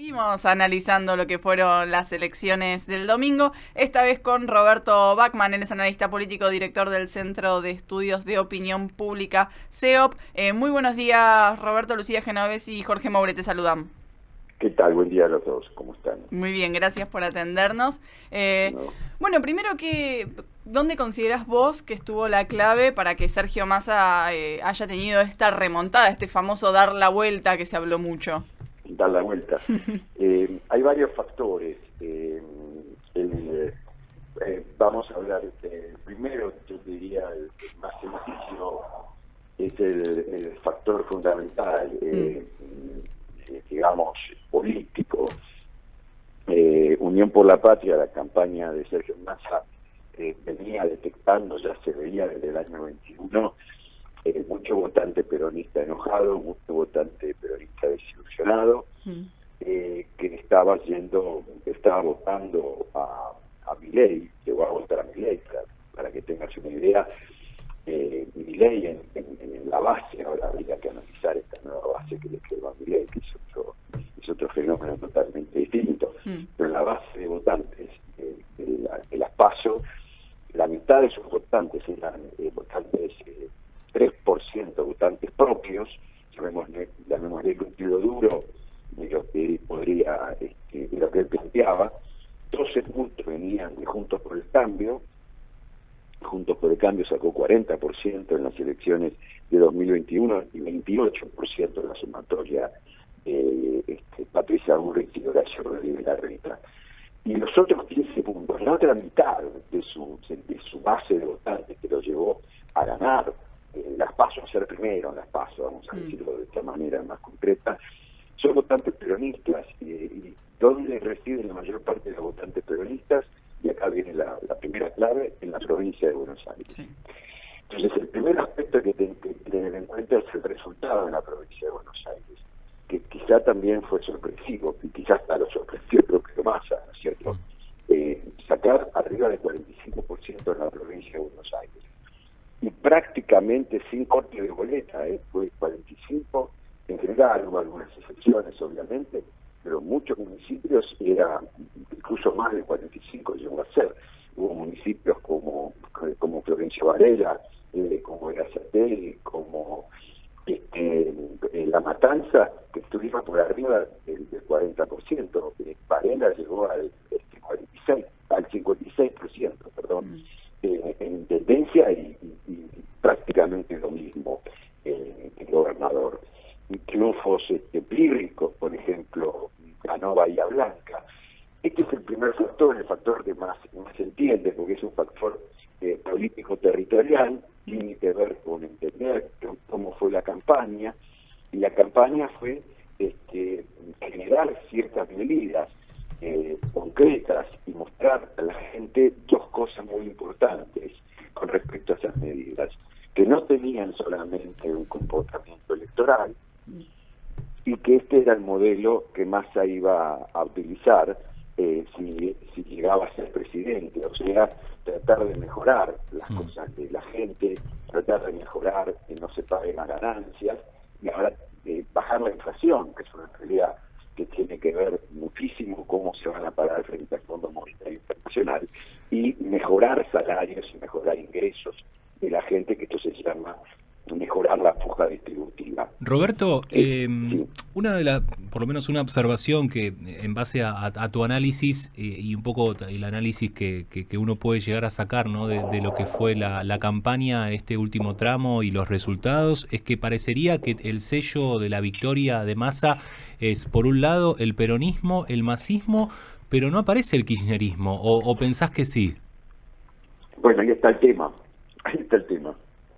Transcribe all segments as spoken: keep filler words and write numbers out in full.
Seguimos analizando lo que fueron las elecciones del domingo, esta vez con Roberto Bachmann. Él es analista político, director del Centro de Estudios de Opinión Pública, C E O P. Eh, muy buenos días, Roberto. Lucía Genovesi y Jorge Maure te saludan. ¿Qué tal? Buen día a los dos. ¿Cómo están? Muy bien, gracias por atendernos. Eh, no. Bueno, primero, que, ¿dónde considerás vos que estuvo la clave para que Sergio Massa eh, haya tenido esta remontada, este famoso dar la vuelta que se habló mucho? Dar la vuelta. eh, hay varios factores. Eh, el, eh, vamos a hablar, eh, primero, yo diría, el, el más sencillo es el, el factor fundamental, eh, mm. eh, digamos, político. Eh, Unión por la Patria, la campaña de Sergio Massa, eh, venía detectando, ya se veía desde el año veintiuno, eh, mucho votante peronista enojado, mucho votante peronista desilusionado, mm. eh, que estaba yendo, estaba votando a, a Milei, llegó a votar a Milei, para, para que tengas una idea. Eh, Milei en, en, en la base, ahora habría que analizar esta nueva base que le quedó a Milei, que es otro, es otro fenómeno totalmente distinto, mm. pero en la base de votantes eh, de, la, de las PASO, la mitad de sus votantes eran eh, votantes, eh, tres por ciento votantes propios, llamémosle, llamémosle el núcleo duro de lo que podría, este, de lo que él planteaba. doce puntos venían de Juntos por el Cambio. Juntos por el Cambio sacó cuarenta por ciento en las elecciones de dos mil veintiuno y veintiocho por ciento en la sumatoria eh, este, Patricia Bullrich y Horacio Rodríguez Larreta. Y los otros quince puntos, la otra mitad de su, de su base de votantes que lo llevó a ganar eh, las PASO, a ser primero en las PASO, vamos a decirlo de esta manera más concreta, son votantes peronistas. Eh, y ¿dónde residen la mayor parte de los votantes peronistas? Y acá viene la, la primera clave, en la provincia de Buenos Aires. Sí. Entonces, el primer aspecto que tienen que tener en cuenta es el resultado en la provincia de Buenos Aires, que quizá también fue sorpresivo, y quizás hasta lo sorprendió el propio Massa, ¿no es cierto? Eh, sacar arriba del cuarenta y cinco por ciento en la provincia de Buenos Aires. Y prácticamente sin corte de boleta, ¿eh? Fue cuarenta y cinco, en general hubo algunas excepciones, obviamente, pero muchos municipios era incluso más de cuarenta y cinco llegó a ser. Hubo municipios como, como Florencio Varela, eh, como Erazategui, como este, La Matanza, que estuvieron por arriba del, del cuarenta por ciento. Eh, Varela llegó al, este, cuarenta y seis, al cincuenta y seis por ciento, perdón, mm. eh, en tendencia y, y, y prácticamente lo mismo eh, el gobernador. Y triunfos este, pírricos, por ejemplo, ganó Bahía Blanca. Este es el primer factor, el factor que más, más se entiende, porque es un factor eh, político-territorial, tiene que ver con entender cómo fue la campaña, y la campaña fue este, generar ciertas medidas eh, concretas y mostrar a la gente dos cosas muy importantes con respecto a esas medidas, que no tenían solamente un comportamiento electoral, y que este era el modelo que Massa iba a utilizar eh, si, si llegaba a ser presidente, o sea, tratar de mejorar las mm. cosas de la gente, tratar de mejorar que no se paguen las ganancias, y ahora eh, bajar la inflación, que es una realidad que tiene que ver muchísimo cómo se van a pagar frente al Fondo Monetario Internacional, y mejorar salarios y mejorar ingresos de la gente, que esto se llama mejorar la puja distributiva. Roberto, eh, sí. una de las, por lo menos una observación que en base a, a, a tu análisis eh, y un poco el análisis que, que, que uno puede llegar a sacar, ¿no?, de, de lo que fue la, la campaña, este último tramo y los resultados, es que parecería que el sello de la victoria de Massa es, por un lado, el peronismo, el masismo, pero no aparece el kirchnerismo, o, o pensás que sí. Bueno, ahí está el tema, ahí está el tema.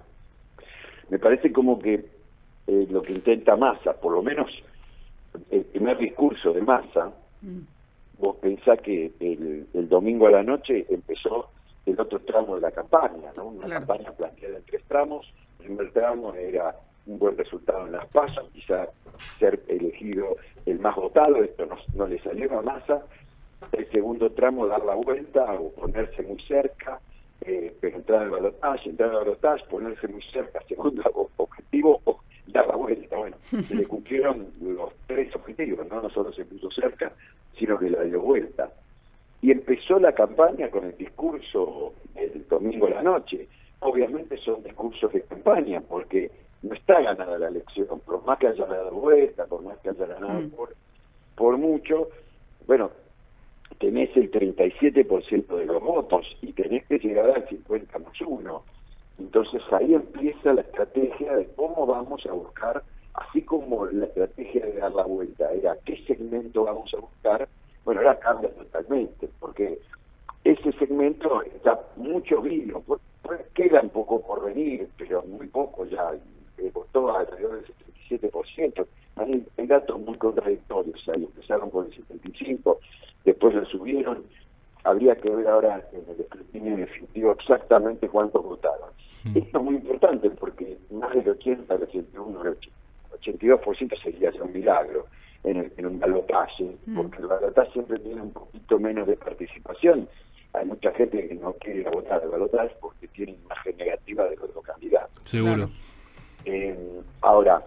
Me parece como que eh, lo que intenta Massa, por lo menos el primer discurso de Massa, mm. vos pensás que el, el domingo a la noche empezó el otro tramo de la campaña, ¿no? Una claro. campaña planteada en tres tramos. El primer tramo era un buen resultado en las PASO, quizá ser elegido el más votado, esto no, no le salió a Massa. El segundo tramo, dar la vuelta o ponerse muy cerca, Eh, pero entrar al balotaje, entrar al balotaje, ponerse muy cerca, segundo objetivo, o dar la vuelta. Bueno, se le cumplieron los tres objetivos, ¿no? No solo se puso cerca, sino que la dio vuelta. Y empezó la campaña con el discurso el domingo a la noche. Obviamente son discursos de campaña, porque no está ganada la elección, por más que haya dado vuelta, por más que haya ganado mm. por, por mucho, bueno, tenés el treinta y siete por ciento de los votos y tenés que llegar al cincuenta más uno. Entonces ahí empieza la estrategia de cómo vamos a buscar, así como la estrategia de dar la vuelta era qué segmento vamos a buscar, bueno, ahora cambia totalmente, porque ese segmento está mucho vino, pues, pues, queda un poco por venir, pero muy poco ya, eh, votó alrededor del setenta y siete por ciento. Hay, hay datos muy contradictorios ahí, empezaron con el setenta y cinco por ciento, después lo subieron, habría que ver ahora en el escrutinio definitivo exactamente cuántos votaron. Mm. Esto es muy importante porque más del ochenta, el ochenta y uno, el ochenta y dos por ciento sería ya un milagro en, el, en un balotaje, mm. porque el balotaje siempre tiene un poquito menos de participación. Hay mucha gente que no quiere ir a votar al balotaje porque tiene imagen negativa del otro candidato. Seguro. Eh, ahora,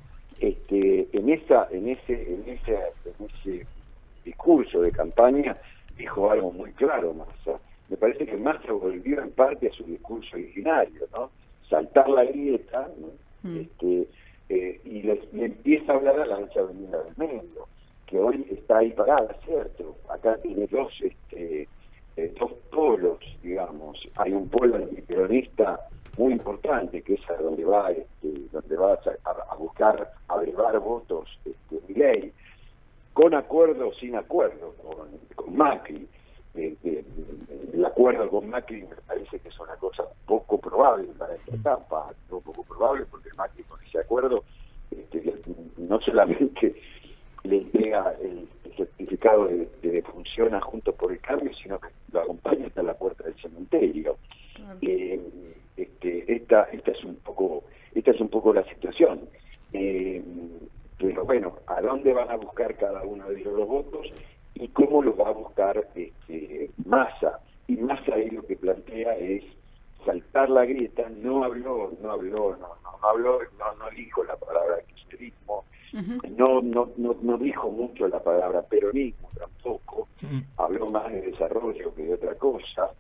este, en esa, en ese, en ese, en ese discurso de campaña dijo algo muy claro Massa. Me parece que Massa volvió en parte a su discurso originario, ¿no? Saltar la grieta, ¿no? Mm. Este, eh, y, le, le empieza a hablar a la ancha avenida del medio, que hoy está ahí parada, ¿cierto? Acá tiene dos, este, eh, dos polos, digamos. Hay un polo antiperonista muy importante, que es a donde va, este, donde va a, a buscar abrevar votos, este, Milei, con acuerdo o sin acuerdo con, con Macri. Eh, eh, el acuerdo con Macri me parece que es una cosa poco probable para esta etapa, no poco probable porque Macri con ese acuerdo este, no solamente le entrega el, el certificado de, de defunción a Juntos por el Cambio, sino que lo acompaña hasta la puerta del cementerio. Claro. Eh, este, esta, esta es un poco, esta es un poco la situación. Eh, pero bueno, ¿a dónde van a buscar cada uno de ellos los votos? Y cómo lo va a buscar este, Massa. Y Massa ahí lo que plantea es saltar la grieta. No habló, no habló, no, no, no habló, no, no dijo la palabra kirchnerismo, uh-huh. no, no, no, no dijo mucho la palabra peronismo tampoco, uh-huh. habló más de desarrollo que de otra cosa,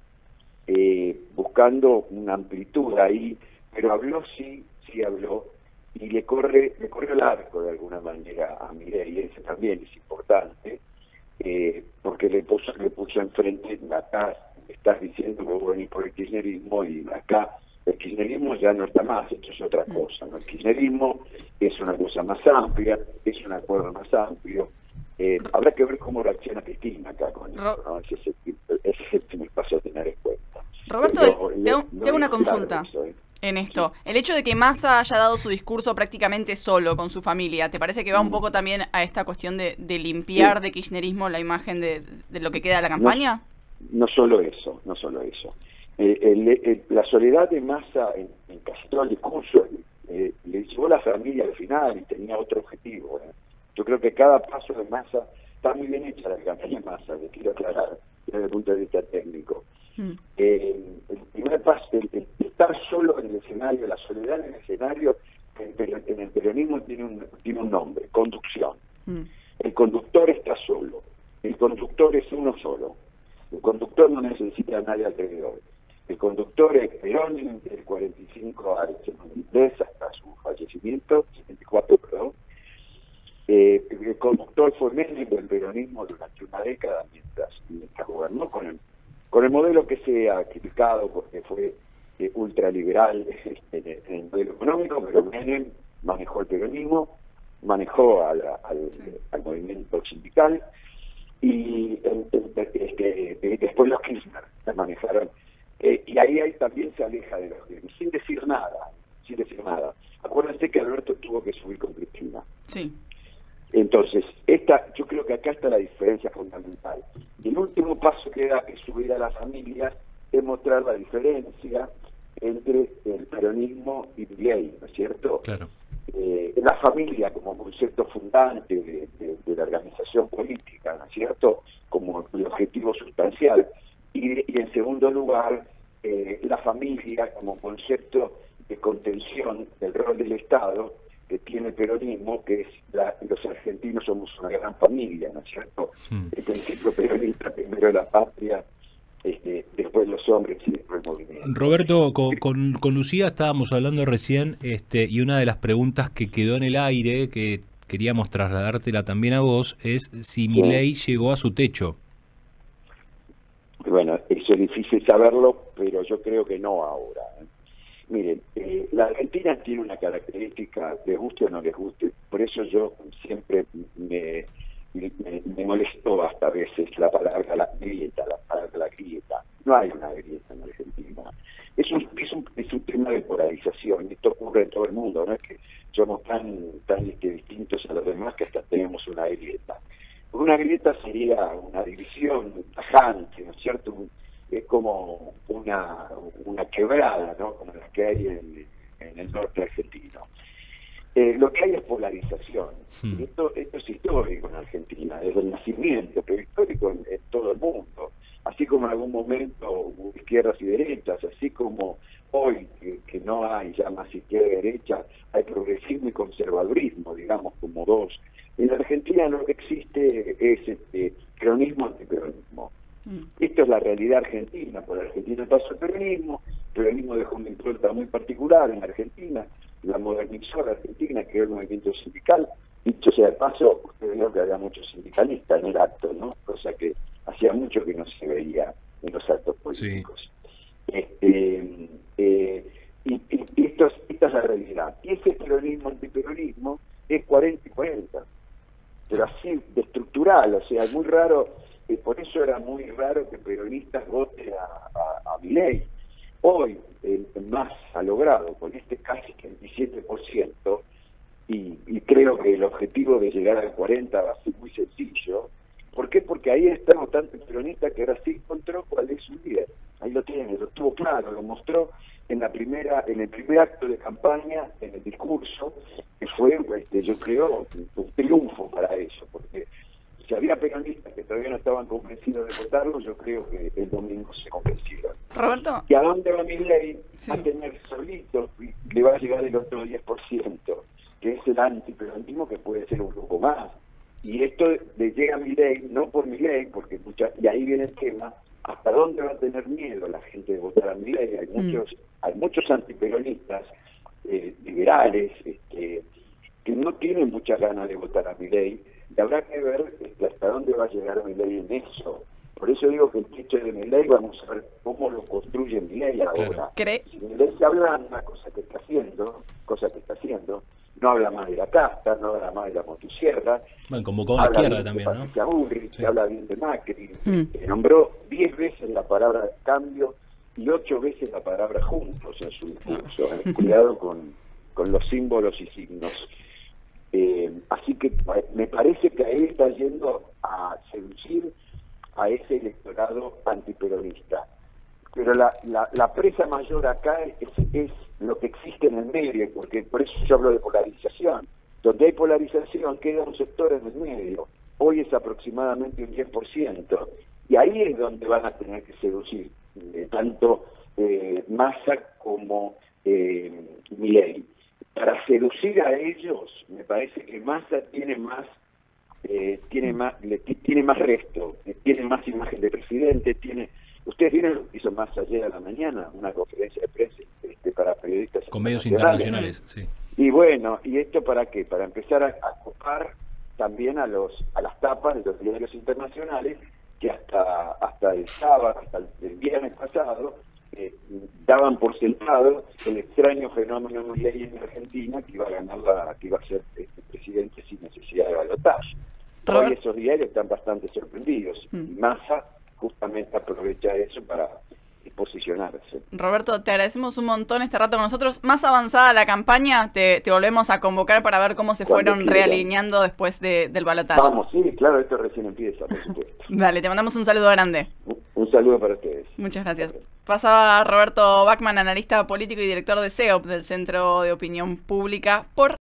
eh, buscando una amplitud ahí, pero habló sí, sí habló, y le corre, le corre el arco de alguna manera a Milei, ese también es importante. Eh, porque le puso, le puso enfrente, acá estás diciendo que vos venís por el kirchnerismo y acá el kirchnerismo ya no está más, esto es otra cosa, ¿no? El kirchnerismo es una cosa más amplia, es un acuerdo más amplio, eh, habrá que ver cómo reacciona Cristina acá con eso, ¿no? Ese es el, ese es el primer paso a tener en cuenta. Roberto, Pero, te hago no una consulta. Eso, ¿eh? En esto, el hecho de que Massa haya dado su discurso prácticamente solo con su familia, ¿te parece que va un poco también a esta cuestión de, de limpiar sí. de kirchnerismo la imagen de, de lo que queda de la campaña? No, no solo eso, no solo eso. Eh, el, el, la soledad de Massa en, en casi todo el discurso eh, le llevó a la familia al final y tenía otro objetivo. ¿eh? Yo creo que cada paso de Massa está muy bien hecha la campaña de Massa, le quiero aclarar desde el punto de vista técnico. Mm. Eh, el primer paso, el, el estar solo en el escenario, la soledad en el escenario, en, en el peronismo tiene un, tiene un nombre, conducción. Mm. El conductor está solo, el conductor es uno solo, el conductor no necesita a nadie alrededor. El conductor es Perón del cuarenta y cinco al setenta y tres hasta su fallecimiento, setenta y cuatro, perdón. Eh, el conductor fue Menem del peronismo durante una década mientras, mientras gobernó con el con el modelo que se ha criticado porque fue eh, ultraliberal en, en el modelo económico, pero Menem manejó el peronismo, manejó a la, al, al movimiento sindical y el, el, este, eh, después los Kirchner la manejaron eh, y ahí, ahí también se aleja de los Kirchner, sin decir nada, sin decir nada. Acuérdense que Alberto tuvo que subir con Cristina. Sí. Entonces, esta, yo creo que acá está la diferencia fundamental. Y el último paso que da es subir a las familias, es mostrar la diferencia entre el peronismo y Milei, ¿no es cierto? Claro. Eh, la familia como concepto fundante de, de, de la organización política, ¿no es cierto? Como el objetivo sustancial. Y, y en segundo lugar, eh, la familia como concepto de contención del rol del Estado que tiene el peronismo, que es la, los argentinos somos una gran familia, ¿no es cierto? Mm. El principio peronista, primero la patria, este, después los hombres y después el movimiento. Roberto, con, con, con Lucía estábamos hablando recién, este, y una de las preguntas que quedó en el aire, que queríamos trasladártela también a vos, es si sí. Milei llegó a su techo. Bueno, eso es difícil saberlo, pero yo creo que no ahora. Miren, eh, la Argentina tiene una característica, les guste o no les guste, por eso yo siempre me, me, me molestó hasta a veces la palabra la grieta, la palabra la grieta. No hay una grieta en Argentina. Es un, es un, es un tema de polarización, y esto ocurre en todo el mundo, no es que somos tan, tan este, distintos a los demás que hasta tenemos una grieta. Una grieta sería una división tajante, ¿no es cierto? Un, es como una, una quebrada, ¿no? Como la que hay en, en el norte argentino. Eh, lo que hay es polarización. Hmm. Esto, esto es histórico en Argentina, desde el nacimiento, pero histórico en, en todo el mundo. Así como en algún momento hubo izquierdas y derechas, así como hoy, que, que no hay ya más izquierda y derecha, hay progresismo y conservadurismo, digamos, como dos. En la Argentina lo que existe es este, peronismo antiperonismo. Esto es la realidad argentina. Por Argentina pasó el peronismo, el peronismo dejó una impronta muy particular en Argentina, la modernizó la Argentina, creó el movimiento sindical. Dicho sea de paso, usted vio que había muchos sindicalistas en el acto, ¿no? Cosa que hacía mucho que no se veía en los actos políticos. Sí. Este, eh, y, y, y esto es, esta es la realidad. Y ese peronismo antiperonismo es cuarenta y cuarenta, pero así de estructural, o sea, es muy raro. Eh, por eso era muy raro que peronistas voten a, a, a Milei. Hoy el MAS ha logrado con este casi veintisiete por ciento, y, y creo que el objetivo de llegar al cuarenta va a ser muy sencillo. ¿Por qué? Porque ahí está el votante peronista que ahora sí encontró cuál es su líder. Ahí lo tiene, lo tuvo claro, lo mostró en la primera, en el primer acto de campaña, en el discurso, que fue, este, yo creo, un triunfo para eso, porque si había peronistas que todavía no estaban convencidos de votarlo, yo creo que el domingo se convencieron. Roberto. ¿Y a dónde va Milei? Sí. A tener solito, y le va a llegar el otro diez por ciento, que es el antiperonismo, que puede ser un poco más. Y esto le llega a Milei, no por Milei, porque mucha, y ahí viene el tema, ¿hasta dónde va a tener miedo la gente de votar a Milei? Hay muchos, mm. hay muchos antiperonistas eh, liberales este, que no tienen muchas ganas de votar a Milei, y habrá que ver este, hasta dónde va a llegar Milei en eso. Por eso digo que el techo de Milei, vamos a ver cómo lo construye Milei ahora. Claro. Si Milei se habla una cosa que está haciendo, cosa que está haciendo, no habla más de la casta, no habla más de la motosierra. Bueno, convocó a la izquierda también, ¿no? Se aburre, sí. habla bien de Macri, mm. eh, nombró diez veces la palabra cambio y ocho veces la palabra juntos en su discurso. Eh. Cuidado con, con los símbolos y signos. Eh, así que me parece que ahí está yendo a seducir a ese electorado antiperonista. Pero la, la, la presa mayor acá es, es lo que existe en el medio, porque por eso yo hablo de polarización. Donde hay polarización queda un sector en el medio. Hoy es aproximadamente un diez por ciento. Y ahí es donde van a tener que seducir eh, tanto eh, Massa como eh, Milei. Para seducir a ellos, me parece que Massa tiene más, eh, tiene más, le, tiene más resto, eh, tiene más imagen de presidente, tiene. Ustedes vieron lo que hizo Massa ayer a la mañana, una conferencia de prensa este, para periodistas con medios internacionales, sí. Y bueno, ¿y esto para qué? Para empezar a, a copar también a los a las tapas de los diarios internacionales que hasta hasta el sábado, hasta el viernes pasado, eh, daban por sentado el extraño fenómeno Milei en Argentina, que iba a ganar la, que iba a ser este, presidente sin necesidad de balotaje. Hoy esos diarios están bastante sorprendidos. Mm. Y Massa justamente aprovecha eso para posicionarse. Roberto, te agradecemos un montón este rato con nosotros. Más avanzada la campaña, te, te volvemos a convocar para ver cómo se Cuando fueron quieran. realineando después de, del balotaje. Vamos, sí, claro, esto recién empieza, por supuesto. Dale, te mandamos un saludo grande. Un, un saludo para ustedes. Muchas gracias. Pasaba Roberto Bachman, analista político y director de C E O P del Centro de Opinión Pública, por